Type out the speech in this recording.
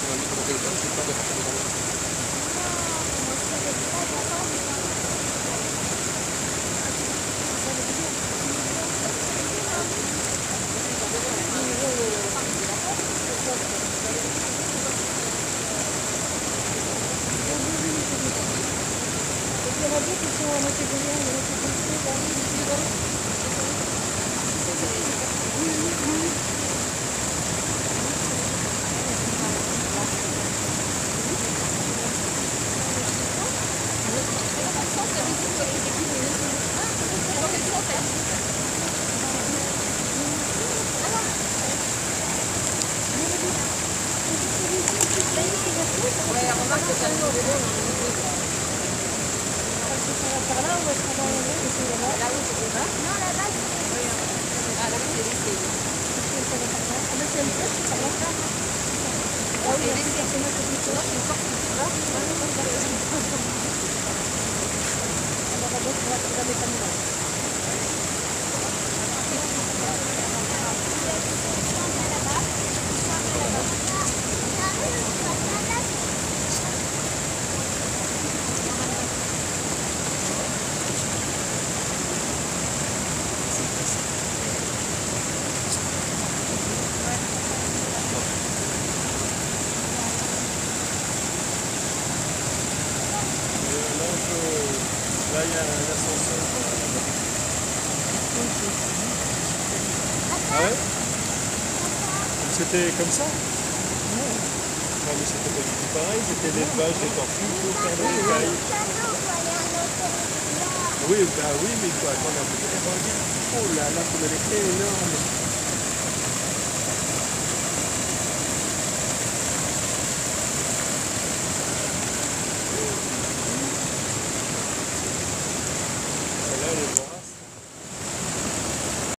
tu vas mettre ton téléphone, j'ai peur de faire tomber ton verre. Ouais, remarque que ça nous est bon. Par là, on va se rendre là. Là où c'est là. Non, là-bas, Ah, là, c'est lycée. c'est une flèche, c'est par là. Ah oui, c'est moi qui dis ça. Non, c'est une sorte de là. On va d'abord regarder comme ça. Là, il y a un ascenseur. Ah ouais? C'était comme ça? Non, mais c'était pas du tout pareil. C'était l'élevage des tortues pour faire des écailles. Oui, bah oui, mais il faut attendre un peu. Eh, regarde. Oh là là, comme elle est énorme.